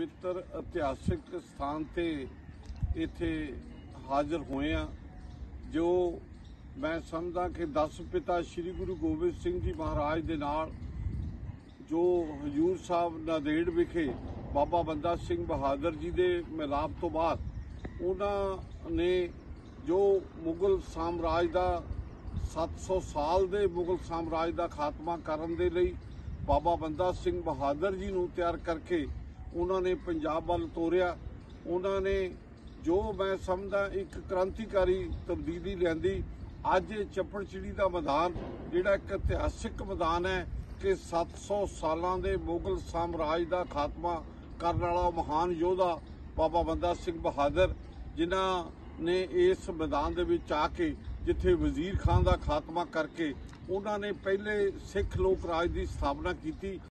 पवित्र इतिहासिक स्थान ते इत्थे हाजिर होए हैं, जो मैं समझदा कि 10 पिता श्री गुरु गोबिंद सिंह जी महाराज दे नाल जो हजूर साहब नादेड़ विखे बाबा बंदा सिंह बहादुर जी दे मिलाप तो बाद उन्होंने जो मुगल साम्राज का 700 साल दे मुगल साम्राज का खात्मा करन दे लई बाबा बंदा सिंह बहादुर जी नूं तैयार करके उन्होंने पंजाब वाल तोरिया। उन्होंने जो मैं समझदा एक क्रांतिकारी तब्दीली लियांदी। अज चप्पड़चिड़ी का मैदान जिहड़ा एक इतिहासिक मैदान है कि 700 सालों के मुगल साम्राज का खात्मा करने वाला महान योद्धा बाबा बंदा सिंह बहादुर जिन्हां ने इस मैदान दे विच आके जिथे वजीर खान का खात्मा करके उन्होंने पहले सिख लोक राज की स्थापना की।